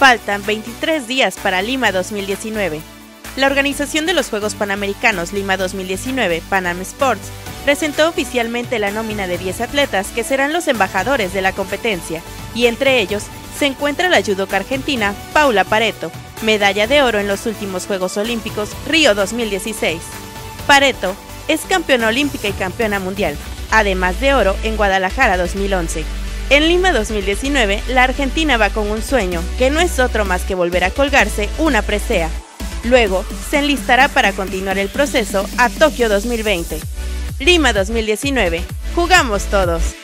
Faltan 23 días para Lima 2019. La organización de los Juegos Panamericanos Lima 2019, Panam Sports, presentó oficialmente la nómina de 10 atletas que serán los embajadores de la competencia, y entre ellos se encuentra la judoka argentina Paula Pareto, medalla de oro en los últimos Juegos Olímpicos Río 2016. Pareto es campeona olímpica y campeona mundial, además de oro en Guadalajara 2011. En Lima 2019, la argentina va con un sueño, que no es otro más que volver a colgarse una presea. Luego, se enlistará para continuar el proceso a Tokio 2020. Lima 2019, jugamos todos.